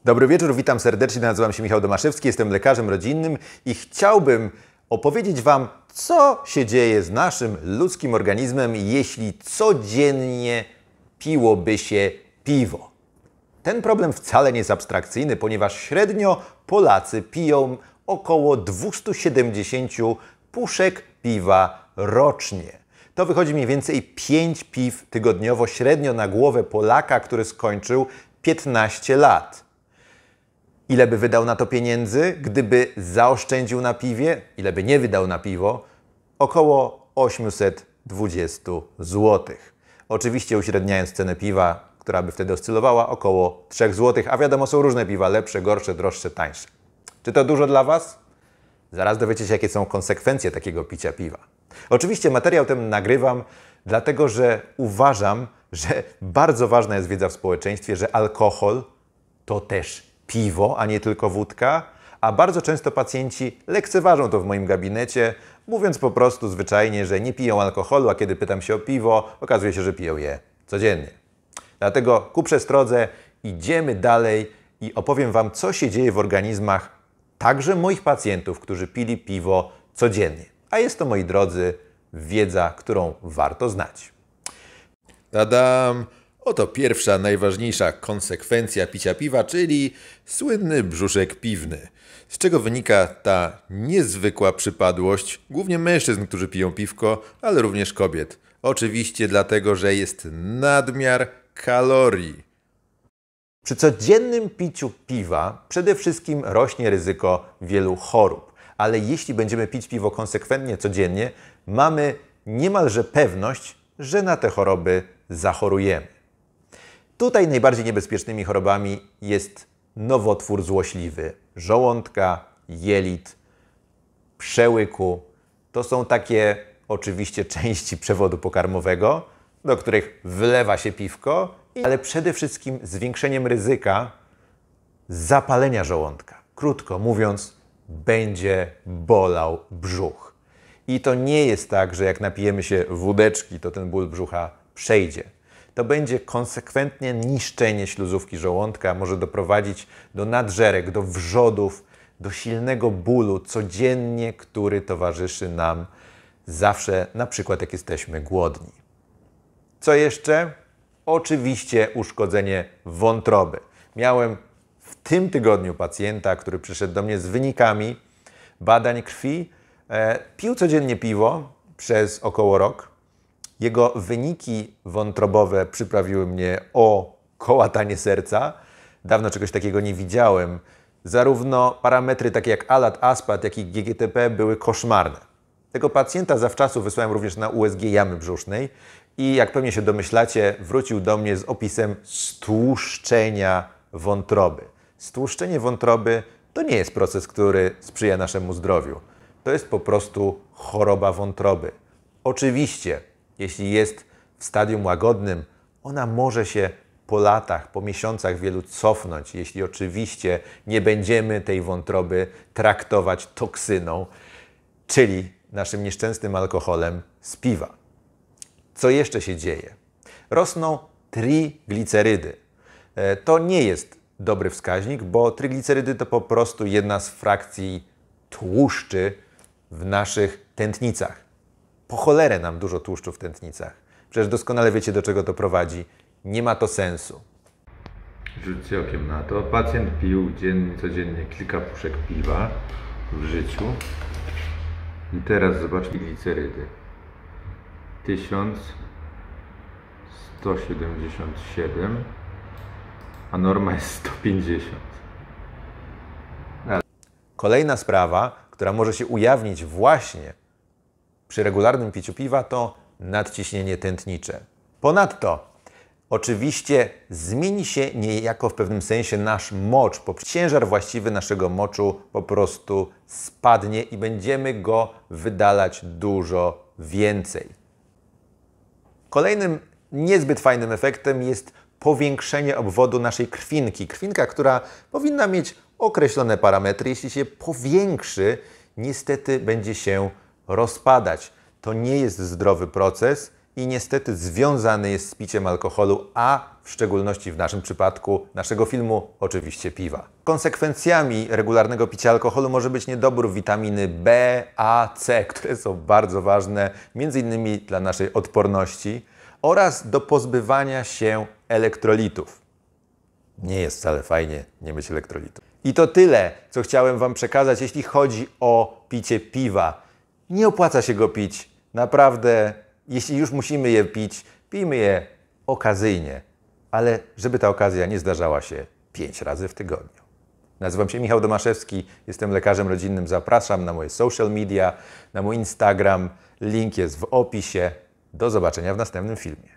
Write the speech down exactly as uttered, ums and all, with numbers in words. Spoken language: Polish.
Dobry wieczór, witam serdecznie, nazywam się Michał Domaszewski, jestem lekarzem rodzinnym i chciałbym opowiedzieć Wam, co się dzieje z naszym ludzkim organizmem, jeśli codziennie piłoby się piwo. Ten problem wcale nie jest abstrakcyjny, ponieważ średnio Polacy piją około dwieście siedemdziesiąt puszek piwa rocznie. To wychodzi mniej więcej pięć piw tygodniowo średnio na głowę Polaka, który skończył piętnaście lat. Ile by wydał na to pieniędzy, gdyby zaoszczędził na piwie? Ile by nie wydał na piwo? Około osiemset dwadzieścia złotych. Oczywiście uśredniając cenę piwa, która by wtedy oscylowała około trzy złote, a wiadomo, są różne piwa, lepsze, gorsze, droższe, tańsze. Czy to dużo dla Was? Zaraz dowiecie się, jakie są konsekwencje takiego picia piwa. Oczywiście materiał ten nagrywam, dlatego że uważam, że bardzo ważna jest wiedza w społeczeństwie, że alkohol to też piwo, a nie tylko wódka, a bardzo często pacjenci lekceważą to w moim gabinecie, mówiąc po prostu zwyczajnie, że nie piją alkoholu, a kiedy pytam się o piwo, okazuje się, że piją je codziennie. Dlatego ku przestrodze idziemy dalej i opowiem Wam, co się dzieje w organizmach także moich pacjentów, którzy pili piwo codziennie. A jest to, moi drodzy, wiedza, którą warto znać. Tadam! Oto pierwsza, najważniejsza konsekwencja picia piwa, czyli słynny brzuszek piwny. Z czego wynika ta niezwykła przypadłość, głównie mężczyzn, którzy piją piwko, ale również kobiet. Oczywiście dlatego, że jest nadmiar kalorii. Przy codziennym piciu piwa przede wszystkim rośnie ryzyko wielu chorób. Ale jeśli będziemy pić piwo konsekwentnie codziennie, mamy niemalże pewność, że na te choroby zachorujemy. Tutaj najbardziej niebezpiecznymi chorobami jest nowotwór złośliwy żołądka, jelit, przełyku. To są takie oczywiście części przewodu pokarmowego, do których wlewa się piwko, ale przede wszystkim zwiększeniem ryzyka zapalenia żołądka. Krótko mówiąc, będzie bolał brzuch. I to nie jest tak, że jak napijemy się wódeczki, to ten ból brzucha przejdzie. To będzie konsekwentnie niszczenie śluzówki żołądka, może doprowadzić do nadżerek, do wrzodów, do silnego bólu codziennie, który towarzyszy nam zawsze, na przykład jak jesteśmy głodni. Co jeszcze? Oczywiście uszkodzenie wątroby. Miałem w tym tygodniu pacjenta, który przyszedł do mnie z wynikami badań krwi. E, pił codziennie piwo przez około rok. Jego wyniki wątrobowe przyprawiły mnie o kołatanie serca. Dawno czegoś takiego nie widziałem. Zarówno parametry takie jak ALAT, ASPAT, jak i G G T P były koszmarne. Tego pacjenta zawczasu wysłałem również na U S G jamy brzusznej i jak pewnie się domyślacie, wrócił do mnie z opisem stłuszczenia wątroby. Stłuszczenie wątroby to nie jest proces, który sprzyja naszemu zdrowiu. To jest po prostu choroba wątroby. Oczywiście, jeśli jest w stadium łagodnym, ona może się po latach, po miesiącach wielu cofnąć, jeśli oczywiście nie będziemy tej wątroby traktować toksyną, czyli naszym nieszczęsnym alkoholem z piwa. Co jeszcze się dzieje? Rosną triglicerydy. To nie jest dobry wskaźnik, bo triglicerydy to po prostu jedna z frakcji tłuszczy w naszych tętnicach. Po cholerę nam dużo tłuszczu w tętnicach. Przecież doskonale wiecie, do czego to prowadzi. Nie ma to sensu. Rzućcie okiem na to. Pacjent pił dziennie, codziennie kilka puszek piwa w życiu. I teraz zobaczcie glicerydy. tysiąc sto siedemdziesiąt siedem, a norma jest sto pięćdziesiąt. Kolejna sprawa, która może się ujawnić właśnie przy regularnym piciu piwa, to nadciśnienie tętnicze. Ponadto oczywiście zmieni się niejako w pewnym sensie nasz mocz. Ciężar właściwy naszego moczu po prostu spadnie i będziemy go wydalać dużo więcej. Kolejnym niezbyt fajnym efektem jest powiększenie obwodu naszej krwinki. Krwinka, która powinna mieć określone parametry, jeśli się powiększy, niestety będzie się rozpadać. To nie jest zdrowy proces i niestety związany jest z piciem alkoholu, a w szczególności w naszym przypadku naszego filmu oczywiście piwa. Konsekwencjami regularnego picia alkoholu może być niedobór witaminy B, A, C, które są bardzo ważne między innymi dla naszej odporności oraz do pozbywania się elektrolitów. Nie jest wcale fajnie nie mieć elektrolitów. I to tyle, co chciałem Wam przekazać, jeśli chodzi o picie piwa. Nie opłaca się go pić. Naprawdę, jeśli już musimy je pić, pijmy je okazyjnie. Ale żeby ta okazja nie zdarzała się pięć razy w tygodniu. Nazywam się Michał Domaszewski, jestem lekarzem rodzinnym. Zapraszam na moje social media, na mój Instagram. Link jest w opisie. Do zobaczenia w następnym filmie.